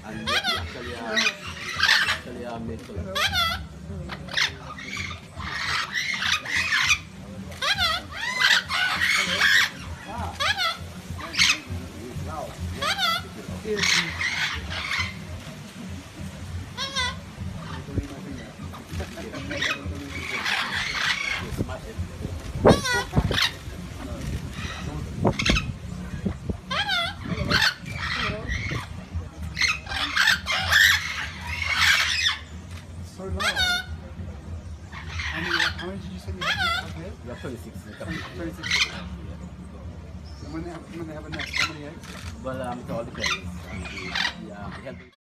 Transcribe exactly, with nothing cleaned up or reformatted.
And we actually uh, actually uh, make color. So low. How many, how many did you say you have here? We have twenty-six. twenty-six. And when they have, when they have a nest, how many eggs? Well, um, it all depends. Um, the, the, um, the health